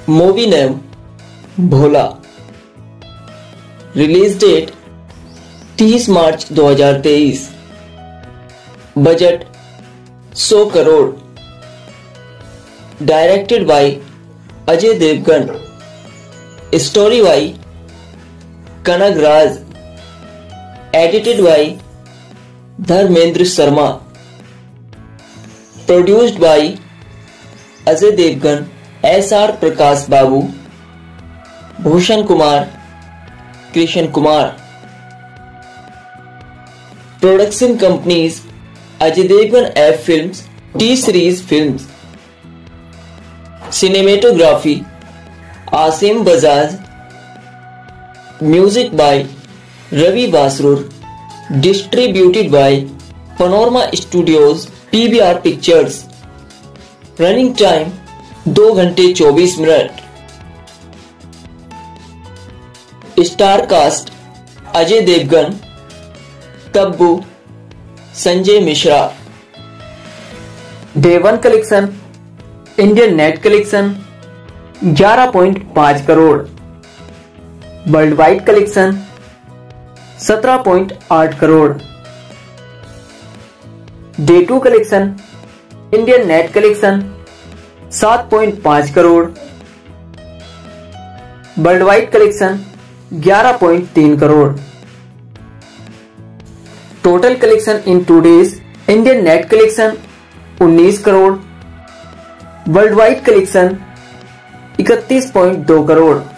Movie name Bhola. Release date 30 March 2023। Budget 100 crore. Directed by Ajay Devgn. Story by Kanak Raj. Edited by Dharmendra Sharma. Produced by Ajay Devgn, SR Prakash Babu, Bhushan Kumar, Krishan Kumar. Production companies Ajay Devgn F films, T series films. Cinematography Aseem Bajaj. Music by Ravi Basrur. Distributed by Panorama Studios, PVR pictures. Running time 2 घंटे 24 minute. Star cast Ajay Devgn, Tabu, Sanjay Mishra. Day 1 collection Indian net collection 11.5 crore. World wide collection 17.8 crore. Day 2 collection Indian net collection 7.5 crore. World wide collection 11.3 crore. Total collection in 2 days Indian net collection 19 crore. World wide collection 31.2 crore.